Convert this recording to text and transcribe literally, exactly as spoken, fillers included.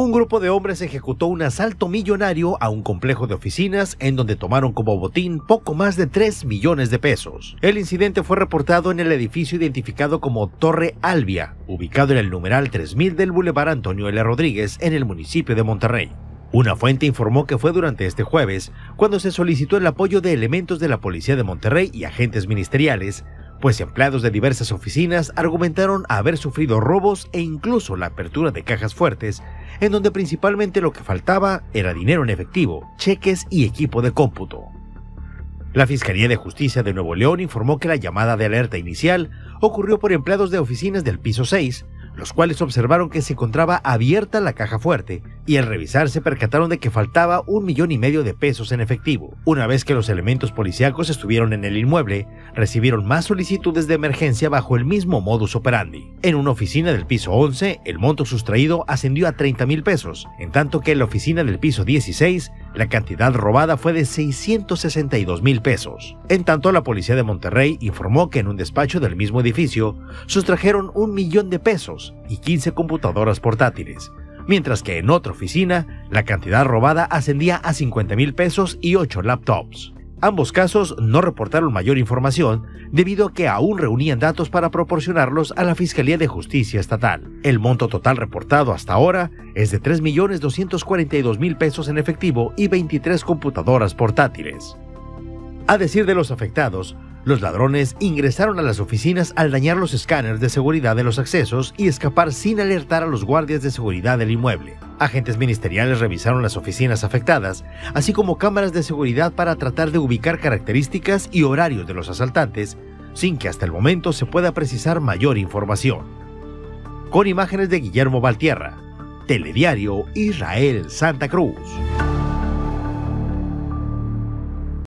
Un grupo de hombres ejecutó un asalto millonario a un complejo de oficinas en donde tomaron como botín poco más de tres millones de pesos. El incidente fue reportado en el edificio identificado como Torre Albia, ubicado en el numeral tres mil del Boulevard Antonio L. Rodríguez en el municipio de Monterrey. Una fuente informó que fue durante este jueves cuando se solicitó el apoyo de elementos de la Policía de Monterrey y agentes ministeriales, pues empleados de diversas oficinas argumentaron haber sufrido robos e incluso la apertura de cajas fuertes, en donde principalmente lo que faltaba era dinero en efectivo, cheques y equipo de cómputo. La Fiscalía de Justicia de Nuevo León informó que la llamada de alerta inicial ocurrió por empleados de oficinas del piso seis, los cuales observaron que se encontraba abierta la caja fuerte y al revisar se percataron de que faltaba un millón y medio de pesos en efectivo. Una vez que los elementos policíacos estuvieron en el inmueble, recibieron más solicitudes de emergencia bajo el mismo modus operandi. En una oficina del piso once, el monto sustraído ascendió a treinta mil pesos, en tanto que en la oficina del piso dieciséis, la cantidad robada fue de seiscientos sesenta y dos mil pesos. En tanto, la Policía de Monterrey informó que en un despacho del mismo edificio sustrajeron un millón de pesos y quince computadoras portátiles, mientras que en otra oficina la cantidad robada ascendía a cincuenta mil pesos y ocho laptops. Ambos casos no reportaron mayor información debido a que aún reunían datos para proporcionarlos a la Fiscalía de Justicia Estatal. El monto total reportado hasta ahora es de tres millones doscientos cuarenta y dos mil pesos en efectivo y veintitrés computadoras portátiles. A decir de los afectados, los ladrones ingresaron a las oficinas al dañar los escáneres de seguridad de los accesos y escapar sin alertar a los guardias de seguridad del inmueble. Agentes ministeriales revisaron las oficinas afectadas, así como cámaras de seguridad para tratar de ubicar características y horarios de los asaltantes, sin que hasta el momento se pueda precisar mayor información. Con imágenes de Guillermo Valtierra, Telediario Israel Santa Cruz.